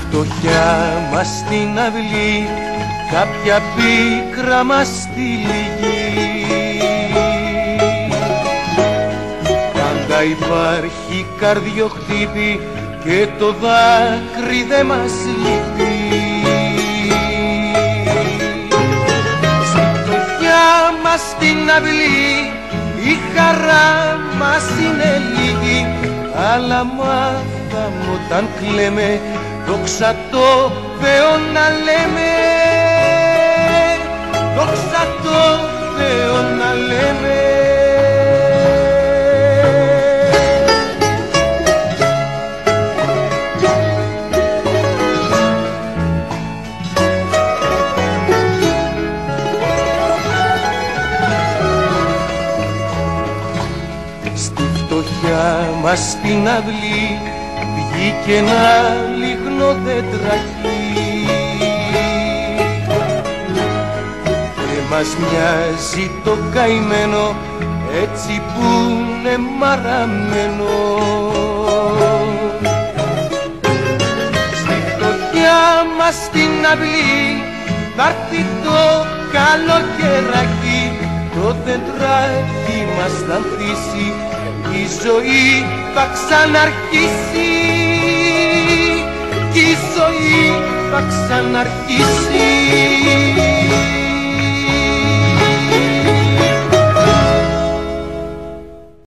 φτωχιά μας στην αυλή κάποια πίκρα μας τυλίγει. Πάντα υπάρχει καρδιοχτύπη και το δάκρυ δε μας λείπει. Στη φτωχιά μας στην αυλή η χαρά μας είναι λίγη, αλλά μάθαμε όταν κλαίμε δόξα τω Θεώ να λέμε, δόξα τω Θεώ να λέμε. Στη φτωχιά μας στην αυλή βγήκε ένα λιγνό δέντρακι και μας μοιάζει το καημένο έτσι που είναι μαραμένο. Στη φτωχιά μας στην αυλή θα έρθει το καλοκαιράκι, το δέντρακι μας θα ανθίσει, η ζωή θα ξαναρχίσει, η ζωή θα ξαναρχίσει.